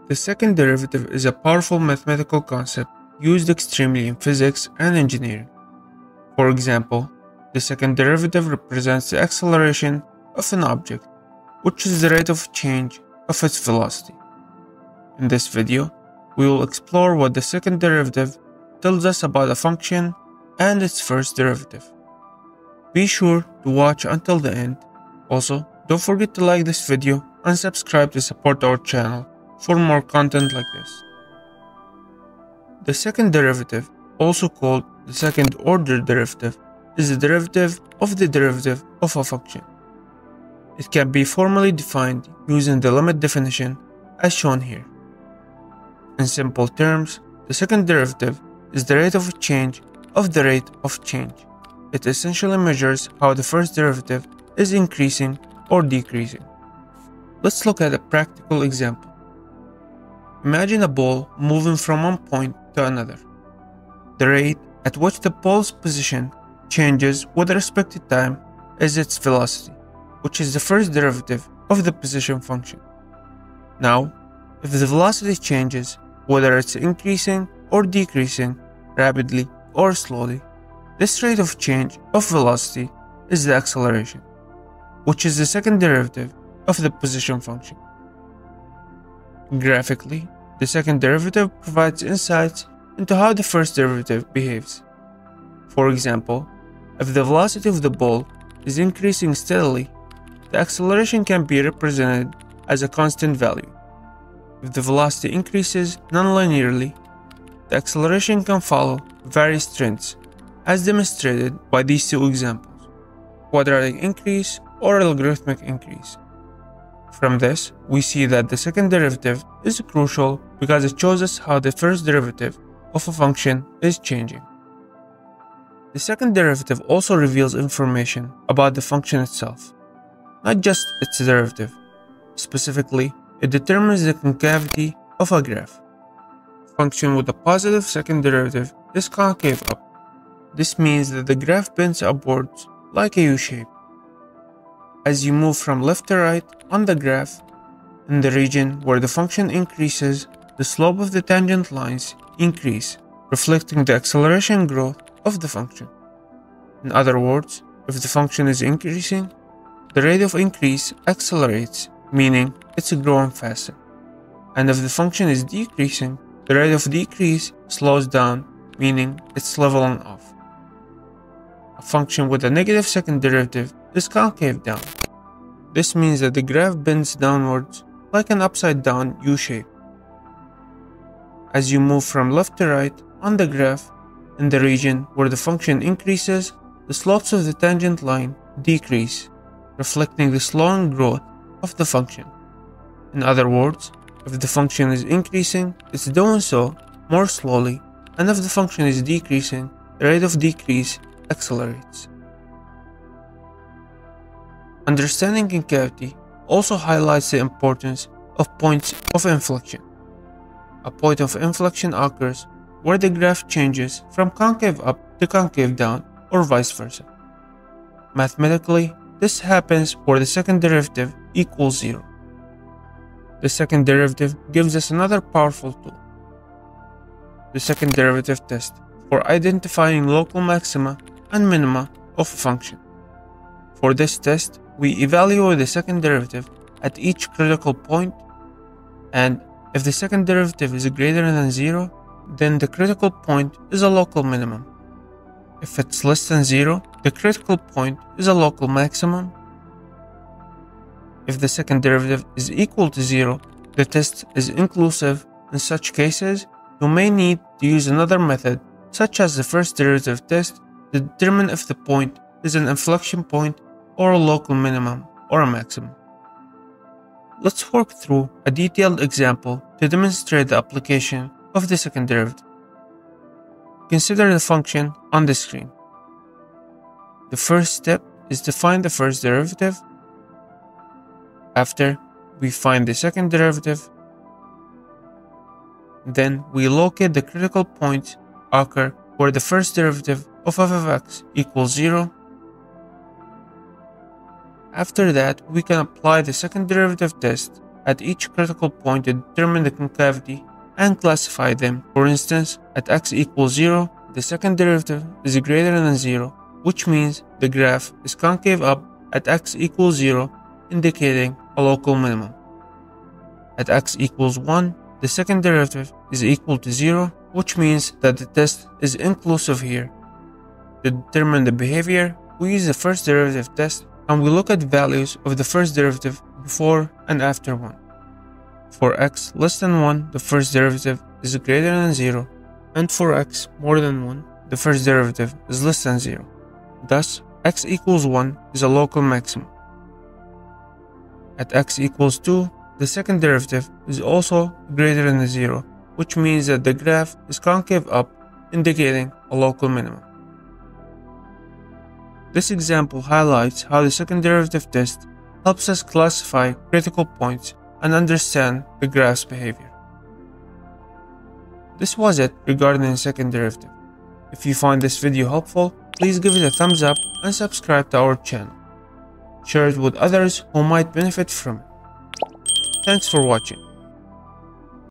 The second derivative is a powerful mathematical concept used extremely in physics and engineering. For example, the second derivative represents the acceleration of an object, which is the rate of change of its velocity. In this video, we will explore what the second derivative tells us about a function and its first derivative. Be sure to watch until the end. Also, don't forget to like this video and subscribe to support our channel for more content like this. The second derivative, also called the second order derivative, is the derivative of a function. It can be formally defined using the limit definition as shown here. In simple terms, the second derivative is the rate of change of the rate of change. It essentially measures how the first derivative is increasing or decreasing. Let's look at a practical example. Imagine a ball moving from one point to another. The rate at which the ball's position changes with respect to time is its velocity, which is the first derivative of the position function. Now, if the velocity changes, whether it's increasing or decreasing, rapidly or slowly, this rate of change of velocity is the acceleration, which is the second derivative of the position function. Graphically, the second derivative provides insights into how the first derivative behaves. For example, if the velocity of the ball is increasing steadily, the acceleration can be represented as a constant value. If the velocity increases non-linearly, the acceleration can follow various trends, as demonstrated by these two examples: quadratic increase or logarithmic increase. From this, we see that the second derivative is crucial because it shows us how the first derivative of a function is changing. The second derivative also reveals information about the function itself, not just its derivative. Specifically, it determines the concavity of a graph. A function with a positive second derivative is concave up. This means that the graph bends upwards like a U-shape. As you move from left to right on the graph, in the region where the function increases, the slope of the tangent lines increase, reflecting the acceleration growth of the function. In other words, if the function is increasing, the rate of increase accelerates, meaning it's growing faster. And if the function is decreasing, the rate of decrease slows down, meaning it's leveling off. A function with a negative second derivative is concave down. This means that the graph bends downwards like an upside down U-shape. As you move from left to right on the graph, in the region where the function increases, the slopes of the tangent line decrease, reflecting the slowing growth of the function. In other words, if the function is increasing, it's doing so more slowly, and if the function is decreasing, the rate of decrease accelerates. Understanding concavity also highlights the importance of points of inflection. A point of inflection occurs where the graph changes from concave up to concave down, or vice versa. Mathematically, this happens where the second derivative equals 0. The second derivative gives us another powerful tool: the second derivative test, for identifying local maxima and minima of a function. For this test, we evaluate the second derivative at each critical point, and if the second derivative is greater than 0, then the critical point is a local minimum. If it's less than 0, the critical point is a local maximum. If the second derivative is equal to 0, the test is inclusive. In such cases, you may need to use another method, such as the first derivative test, to determine if the point is an inflection point or a local minimum or a maximum. Let's work through a detailed example to demonstrate the application of the second derivative. Consider the function on the screen. The first step is to find the first derivative. After, we find the second derivative. Then we locate the critical points occur where the first derivative of f of x equals 0. After that, we can apply the second derivative test at each critical point to determine the concavity and classify them. For instance, at x equals 0, the second derivative is greater than 0, which means the graph is concave up at x equals 0, indicating a local minimum. At x equals 1, the second derivative is equal to 0, which means that the test is inclusive here. To determine the behavior, we use the first derivative test and we look at values of the first derivative before and after 1. For x less than 1, the first derivative is greater than 0, and for x more than 1, the first derivative is less than 0. Thus, x equals 1 is a local maximum. At x equals 2, the second derivative is also greater than 0, which means that the graph is concave up, indicating a local minimum. This example highlights how the second derivative test helps us classify critical points and understand the graph's behavior. This was it regarding the second derivative. If you find this video helpful, please give it a thumbs up and subscribe to our channel. Share it with others who might benefit from it. Thanks for watching.